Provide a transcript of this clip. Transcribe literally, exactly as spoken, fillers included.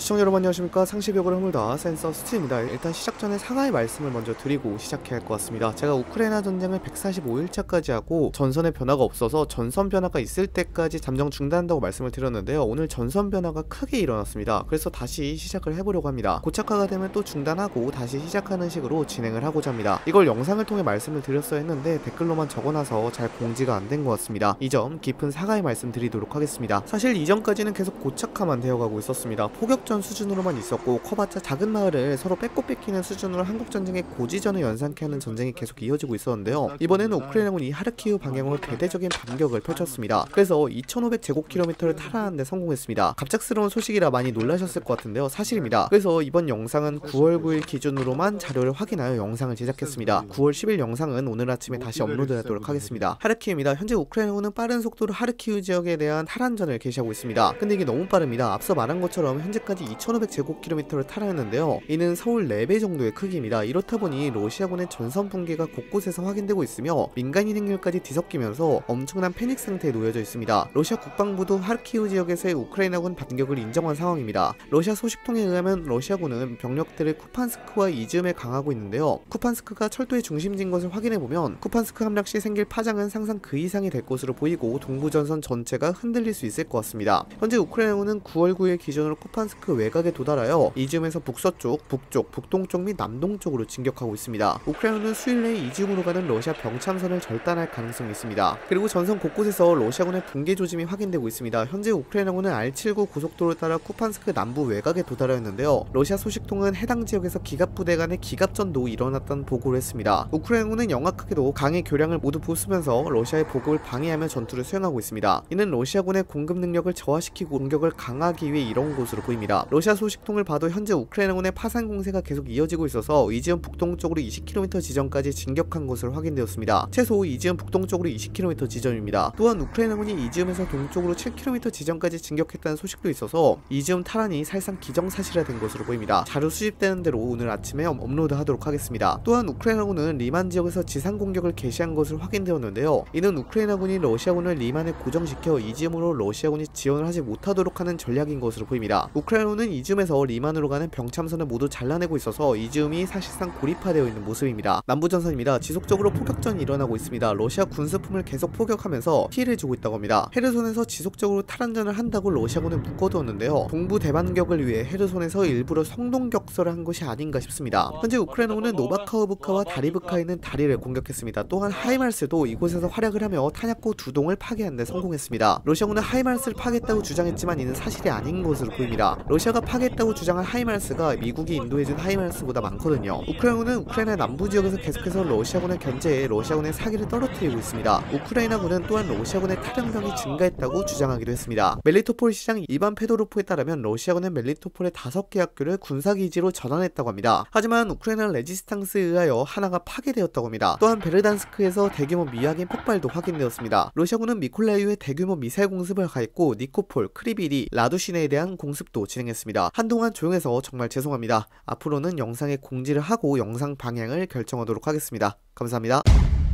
시청자 여러분 안녕하십니까. 상시벽을 허물다 센서 스트입니다. 일단 시작 전에 사과의 말씀을 먼저 드리고 시작해야 할 것 같습니다. 제가 우크라이나 전쟁을 백사십오 일차까지 하고 전선에 변화가 없어서 전선 변화가 있을 때까지 잠정 중단한다고 말씀을 드렸는데요. 오늘 전선 변화가 크게 일어났습니다. 그래서 다시 시작을 해보려고 합니다. 고착화가 되면 또 중단하고 다시 시작하는 식으로 진행을 하고자 합니다. 이걸 영상을 통해 말씀을 드렸어야 했는데 댓글로만 적어놔서 잘 공지가 안 된 것 같습니다. 이 점 깊은 사과의 말씀 드리도록 하겠습니다. 사실 이전까지는 계속 고착화만 되어가고 있었습니다. 포격전 수준으로만 있었고 커봤자 작은 마을을 서로 뺏고 뺏기는 수준으로 한국전쟁의 고지전을 연상케 하는 전쟁이 계속 이어지고 있었는데요. 이번에는 우크라이나군이 하르키우 방향으로 대대적인 반격을 펼쳤습니다. 그래서 이천오백 제곱킬로미터를 탈환하는 데 성공했습니다. 갑작스러운 소식이라 많이 놀라셨을 것 같은데요. 사실입니다. 그래서 이번 영상은 구월 구일 기준으로만 자료를 확인하여 영상을 제작했습니다. 구월 십일 영상은 오늘 아침에 다시 업로드하도록 하겠습니다. 하르키우입니다. 현재 우크라이나군은 빠른 속도로 하르키우 지역에 대한 탈환전을 개시하고 있습니다. 근데 이게 너무 빠릅니다. 앞서 말한 것처럼 현재까지 이천오백 제곱킬로미터를 탈환했는데요. 이는 서울 네 배 정도의 크기입니다. 이렇다 보니 러시아군의 전선 붕괴가 곳곳에서 확인되고 있으며 민간인 행렬까지 뒤섞이면서 엄청난 패닉 상태에 놓여져 있습니다. 러시아 국방부도 하르키우 지역에서의 우크라이나군 반격을 인정한 상황입니다. 러시아 소식통에 의하면 러시아군은 병력들을 쿠판스크와 이즈움에 강하고 있는데요. 쿠판스크가 철도의 중심지인 것을 확인해보면 쿠판스크 함락 시 생길 파장은 상상 그 이상이 될 것으로 보이고 동부전선 전체가 흔들릴 수 있을 것 같습니다. 현재 우크라이나군은 구월 구일 기준으로 쿠판스크 외곽에 도달하여 이즈움에서 북서쪽, 북쪽, 북동쪽 및 남동쪽으로 진격하고 있습니다. 우크라이나는 수일 내에 이즈움으로 가는 러시아 병참선을 절단할 가능성이 있습니다. 그리고 전선 곳곳에서 러시아군의 붕괴 조짐이 확인되고 있습니다. 현재 우크라이나군은 알 칠십구 고속도로를 따라 쿠판스크 남부 외곽에 도달하였는데요. 러시아 소식통은 해당 지역에서 기갑부대 간의 기갑전도 일어났다는 보고를 했습니다. 우크라이나군은 영악하게도 강의 교량을 모두 부수면서 러시아의 보급을 방해하며 전투를 수행하고 있습니다. 이는 러시아군의 공급 능력을 저하시키고 공격을 강화하기 위해 이런 것으로 보입니다. 러시아 소식통을 봐도 현재 우크라이나군의 파산 공세가 계속 이어지고 있어서 이지움 북동쪽으로 이십 킬로미터 지점까지 진격한 것으로 확인되었습니다. 최소 이지움 북동쪽으로 이십 킬로미터 지점입니다. 또한 우크라이나군이 이지움에서 동쪽으로 칠 킬로미터 지점까지 진격했다는 소식도 있어서 이지움 탈환이 사실상 기정사실화된 것으로 보입니다. 자료 수집되는 대로 오늘 아침에 업로드하도록 하겠습니다. 또한 우크라이나군은 리만 지역에서 지상 공격을 개시한 것으로 확인되었는데요. 이는 우크라이나군이 러시아군을 리만에 고정시켜 이지움으로 러시아군이 지원을 하지 못하도록 하는 전략인 것으로 보입니다. 우크라이나군은 이즈움에서 리만으로 가는 병참선을 모두 잘라내고 있어서 이즈움이 사실상 고립화되어 있는 모습입니다. 남부전선입니다. 지속적으로 포격전이 일어나고 있습니다. 러시아 군수품을 계속 포격하면서 피해를 주고 있다고 합니다. 헤르손에서 지속적으로 탈환전을 한다고 러시아군은 묶어두었는데요. 동부 대반격을 위해 헤르손에서 일부러 성동격설을 한 것이 아닌가 싶습니다. 현재 우크라이나군은 노바카우브카와 다리브카에 있는 다리를 공격했습니다. 또한 하이말스도 이곳에서 활약을 하며 탄약고 두 동을 파괴하는 데 성공했습니다. 러시아군은 하이말스를 파괴했다고 주장했지만 이는 사실이 아닌 것으로 보입니다. 러시아가 파괴했다고 주장한 하이말스가 미국이 인도해준 하이말스보다 많거든요. 우크라이나군은 우크라이나 남부 지역에서 계속해서 러시아군을 견제해 러시아군의 사기를 떨어뜨리고 있습니다. 우크라이나군은 또한 러시아군의 탈영병이 증가했다고 주장하기도 했습니다. 멜리토폴 시장 이반 페도로프에 따르면 러시아군은 멜리토폴의 다섯 개 학교를 군사기지로 전환했다고 합니다. 하지만 우크라이나 레지스탕스에 의하여 하나가 파괴되었다고 합니다. 또한 베르단스크에서 대규모 미확인 폭발도 확인되었습니다. 러시아군은 미콜라이우에 대규모 미사일 공습을 가했고 니코폴, 크리비리, 라두시네에 대한 공습도 진행했습니다. 한동안 조용해서 정말 죄송합니다. 앞으로는 영상에 공지를 하고 영상 방향을 결정하도록 하겠습니다. 감사합니다.